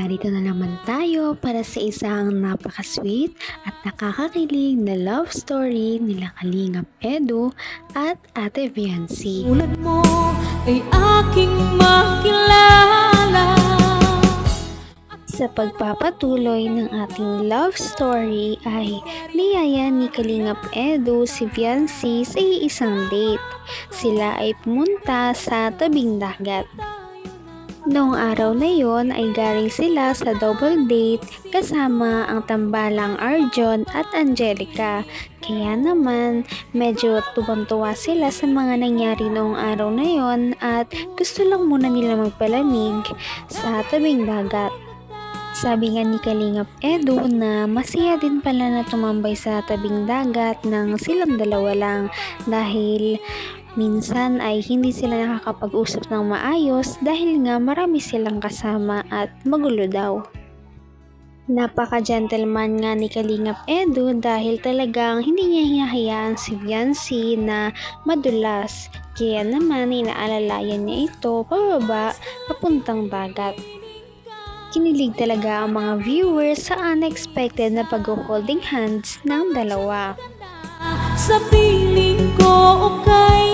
narito na naman tayo para sa isang napaka-sweet at nakakakilig na love story nila Kalingap Edu at Ate Viancy. Tulad mo ay aking makilala. Sa pagpapatuloy ng ating love story ay niyaya ni Kalingap Edu si Viancy sa isang date. Sila ay pumunta sa tabing dagat. Noong araw na yon ay galing sila sa double date kasama ang tambalang Arjon at Angelica. Kaya naman medyo tuwang-tuwa sila sa mga nangyari noong araw na yon at gusto lang muna nila magpalamig sa tabing dagat. Sabi nga ni Kalingap Edu na masaya din pala na tumambay sa tabing dagat ng silang dalawa lang dahil minsan ay hindi sila nakakapag-usap ng maayos dahil nga marami silang kasama at magulo daw. Napaka-gentleman nga ni Kalingap Edu dahil talagang hindi niya hinahayaan si Viancy na madulas. Kaya naman inaalalayan niya ito pababa papuntang dagat. Kinilig talaga ang mga viewers sa unexpected na pag-holding hands ng dalawa. Sa piling ko okay.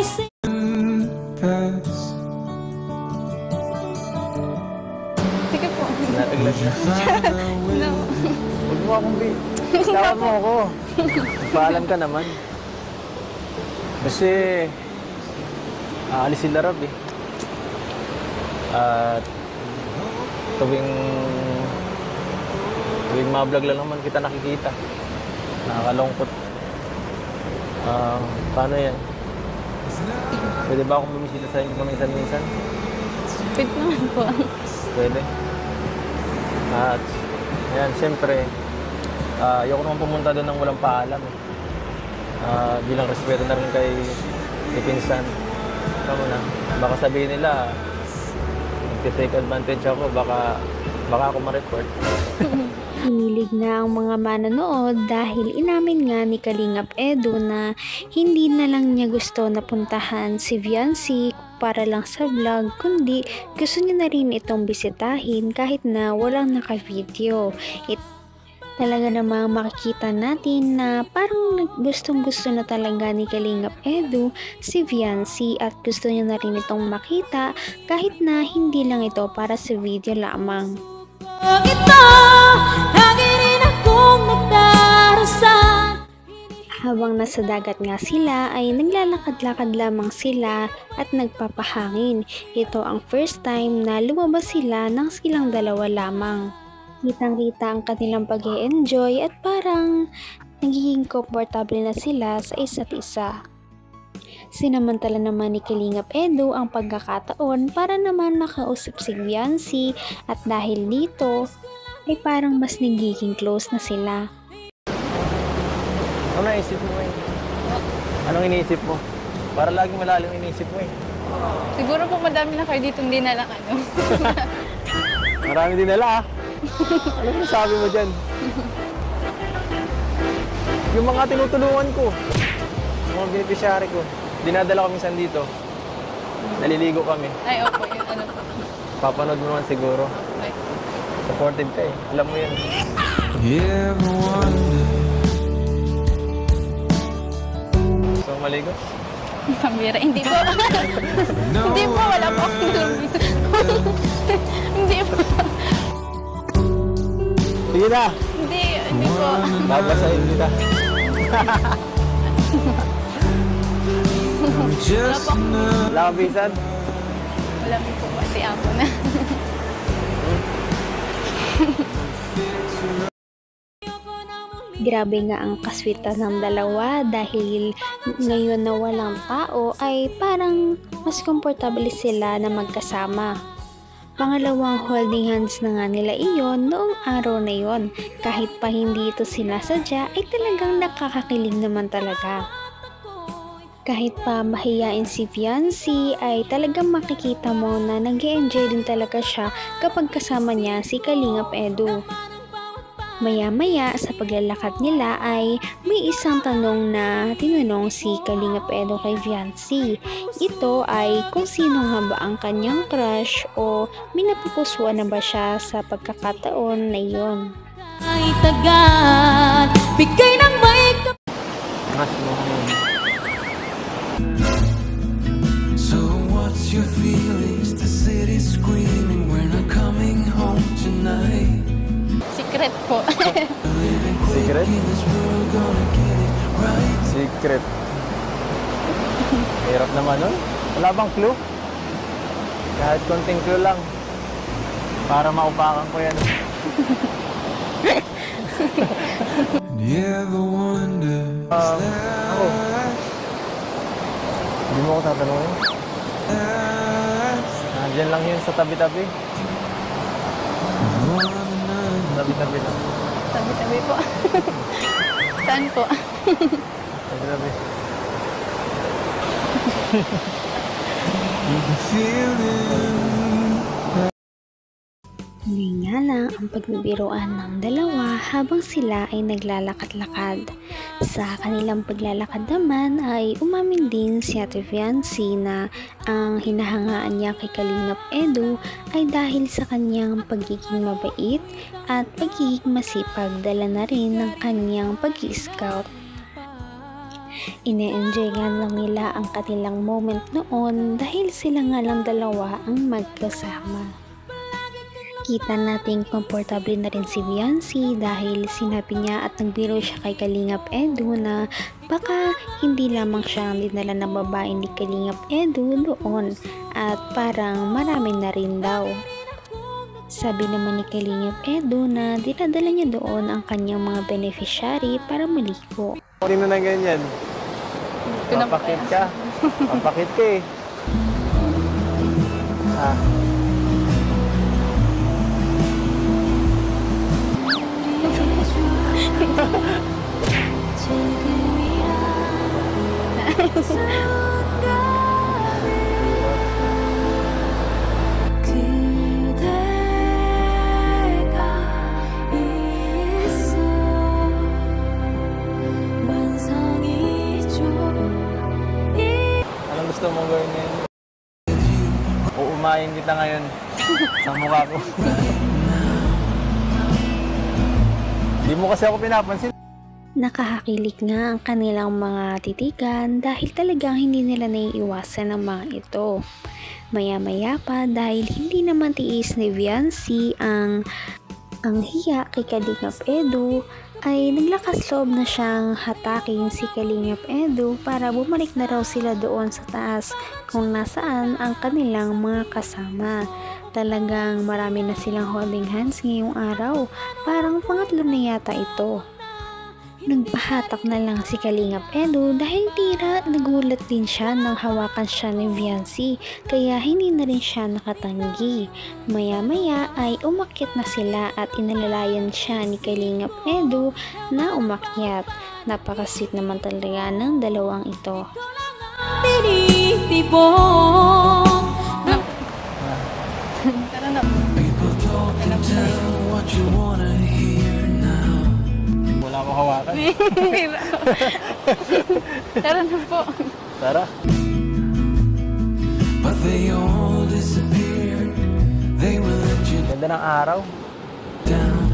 Sige po. Nataglag na. No. Huwag mo akong Tawa mo ako. Paalam ka naman. Kasi aalis sila Rob eh. At tuwing ma-vlog lang naman kita nakikita. Nakakalungkot. Paano yan? Pwede ba akong bumisita sa inyo paminsan-minsan? Pwede naman po. Pwede. At yan, siyempre, ayoko naman pumunta doon ng walang paalam eh. Bilang respeto na rin kay pinsan. Tama na. Baka sabihin nila, nag-take advantage ako, baka ako ma-report. Hinilig na ang mga manonood dahil inamin nga ni Kalingap Edu na hindi na lang niya gusto na puntahan si Viancy para lang sa vlog, kundi gusto niya na rin itong bisitahin kahit na walang naka-video. Talaga namang makikita natin na parang gustong-gusto na talaga ni Kalingap Edu si Viancy at gusto niya na rin itong makita kahit na hindi lang ito para sa video lamang. Habang nasa dagat nga sila ay naglalakad-lakad lamang sila at nagpapahangin. Ito ang first time na lumabas sila ng silang dalawa lamang. Kitang-kita ang kanilang pag-e-enjoy at parang nagiging komportable na sila sa isa't isa. Sinamantala naman ni Kalingap Edu ang pagkakataon para naman makausap si Viancy at dahil dito ay parang mas nagiging close na sila. Ano naisip mo eh? Anong iniisip mo? Para laging malalim iniisip mo eh. Siguro po madami na kayo dito, hindi na lang ano. Marami din nila ah. Ano yung sabi mo dyan? Yung mga tinutulungan ko, mga beneficiary ko, dinadala ko minsan dito. Naliligo kami. Ay, opo, yun ano po. Papanood mo naman siguro. Ay. Supportive ka eh. Alam mo yun. So, maligo? Pambira, hindi po. Hindi po, wala po akong alam dito. Hindi po. Sige na! Hindi po. Babasahin kita. Wala po. Wala kang bisan? Wala po po, kasi ako na. Grabe nga ang kaswitan ng dalawa dahil ngayon na walang tao ay parang mas komportable sila na magkasama. Pangalawang holding hands na nga nila iyon noong araw na yon. Kahit pa hindi ito sinasadya ay talagang nakakakilig naman talaga. Kahit pa mahiyain si Viancy ay talagang makikita mo na nag-e-enjoy din talaga siya kapag kasama niya si Kalingap Edu. Maya-maya sa paglalakad nila ay may isang tanong na tinanong si Kalingap Edo kay Viancy. Ito ay kung sino nga ba ang kanyang crush o minapupusuan na ba siya sa pagkakataon na iyon. Ay tagal, bigay ng may Mas mo yun. So what's your feelings? The city's screaming, we're not coming home tonight. Secret po. Secret? In this world, gonna get it right. Secret. Hirap naman nun. Wala bang clue? Kahit konting clue lang. Para maupakan ko yan. You ever wonder, Ako. Hindi mo ako tatanungin. Nandiyan lang yun sa tabi-tabi. Tabi-tabi lang. Tabi-tabi po. Saan po? Tabi-tabi. you can feel it. Muli nga lang ang pagbibiroan ng dalawa habang sila ay naglalakad-lakad. Sa kanilang paglalakad naman ay umamin din si Ate Viancy na ang hinahangaan niya kay Kalingap Edo ay dahil sa kanyang pagiging mabait at pagiging masipag, dala na rin ng kanyang pag-i-scout. Ine-enjoy nga lang nila ang kanilang moment noon dahil sila nga lang dalawa ang magkasama. Kita nating komportable na rin si Viancy dahil sinabi niya at nagbiro siya kay Kalingap Edo na baka hindi lamang siya ang dinala ng babae ni Kalingap Edo doon at parang marami na rin daw. Sabi naman ni Kalingap Edo na dinadala niya doon ang kanyang mga beneficiary para maliko. Hindi na ganyan. Papakit ka. Papakit ka eh. Anong gusto mong gawin ngayon? Uumayin kita ngayon sa mukha ko. Di mo kasi ako pinapansin. Nakahakilig nga ang kanilang mga titigan dahil talagang hindi nila naiiwasan ang mga ito. Maya-maya pa dahil hindi naman tiis ni Viancy ang hiya kay Kalingap Edo ay naglakas loob na siyang hatakin si Kalingap Edo para bumalik na raw sila doon sa taas kung nasaan ang kanilang mga kasama. Talagang marami na silang holding hands ngayong araw, parang pangatlo na yata ito. Nagpahatak na lang si Kalingap Edo dahil tira nagulat din siya nang hawakan siya ni Viancy kaya hindi na rin siya nakatanggi. Maya-maya ay umakyat na sila at inalalayan siya ni Kalingap Edo na umakyat. Napaka-sweet naman talaga ng dalawang ito. tinitibong Tara na. People talk and tell what you wanna hear now. Wala akong hawakan. Tara na po. Tara. But they all disappeared. They will let you Ganda ng araw. down.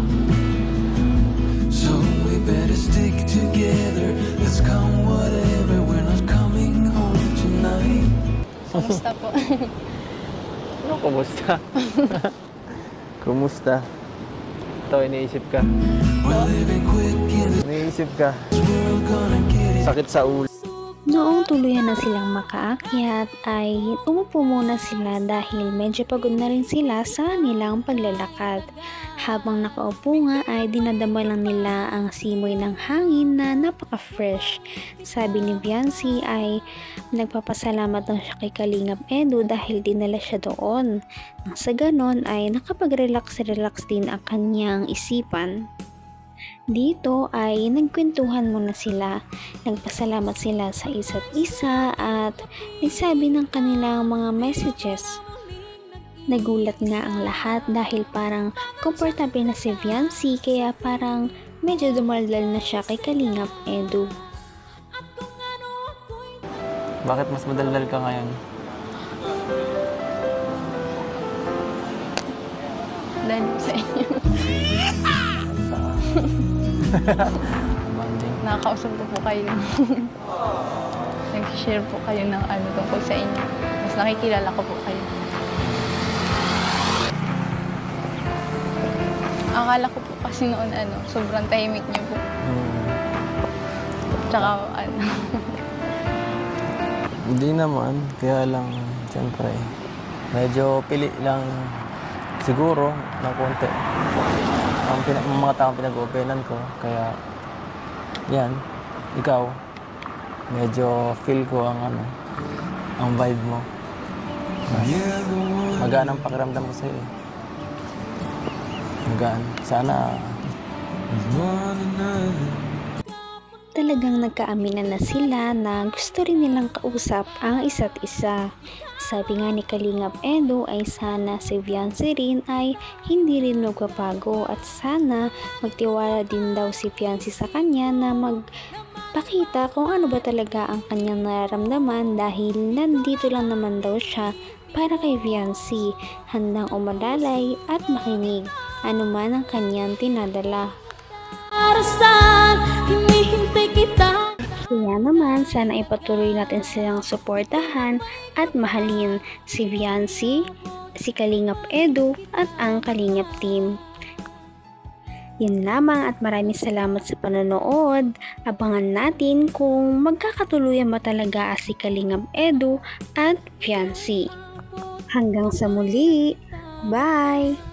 So we better stick together. Let's come whatever. We're not coming home tonight. Kamusta po? Ano, kumusta? Kumusta? Ito, iniisip ka. We're living quick in this Iniisip ka. world. Gonna get it. Sakit sa ulo. Noong tuluyan na silang makaakyat ay umupo muna sila dahil medyo pagod na rin sila sa nilang paglalakad. Habang nakaupo nga ay dinadama lang nila ang simoy ng hangin na napaka-fresh. Sabi ni Viancy ay nagpapasalamat lang siya kay Kalingap Edo dahil dinala siya doon. Nang sa ganon ay nakapag-relax din ang kanyang isipan. Dito ay nagkwentuhan muna sila, nagpasalamat sila sa isa't isa at nagsabi ng kanilang mga messages. Nagulat nga ang lahat dahil parang komportable na si Viancy kaya parang medyo dumaldal na siya kay Kalingap Edu. Bakit mas madaldal ka ngayon? Dahil po sa inyo. Bonding. Nakakausap ko po kayo. Nag-share po kayo ng ano tungkol sa inyo. Mas nakikilala ko po kayo. Akala ko po kasi noon sobrang tahimik niyo po. Tsaka Hindi naman, kaya lang, siyempre, medyo pili lang siguro ng konti. Ang mga taong pinag-openan ko, kaya, yan, ikaw, medyo feel ko ang vibe mo. Magaan ang pakiramdam ko sa'yo. Magaan. Sana, Talagang nagkaaminan na sila na gusto rin nilang kausap ang isa't isa. Sabi nga ni Kalingap Edu ay sana si Viancy rin ay hindi rin magpapago at sana magtiwala din daw si Viancy sa kanya na magpakita kung ano ba talaga ang kanyang nararamdaman dahil nandito lang naman daw siya para kay Viancy, handang umalalay at makinig anuman ang kanyang tinadala. Para saan hinihintay kita? Kaya naman, sana ipatuloy natin silang suportahan at mahalin si Viancy, si Kalingap Edu at ang Kalingap team. Yan lamang at maraming salamat sa panonood. Abangan natin kung magkakatuluyan ba talaga si Kalingap Edu at Viancy. Hanggang sa muli, bye!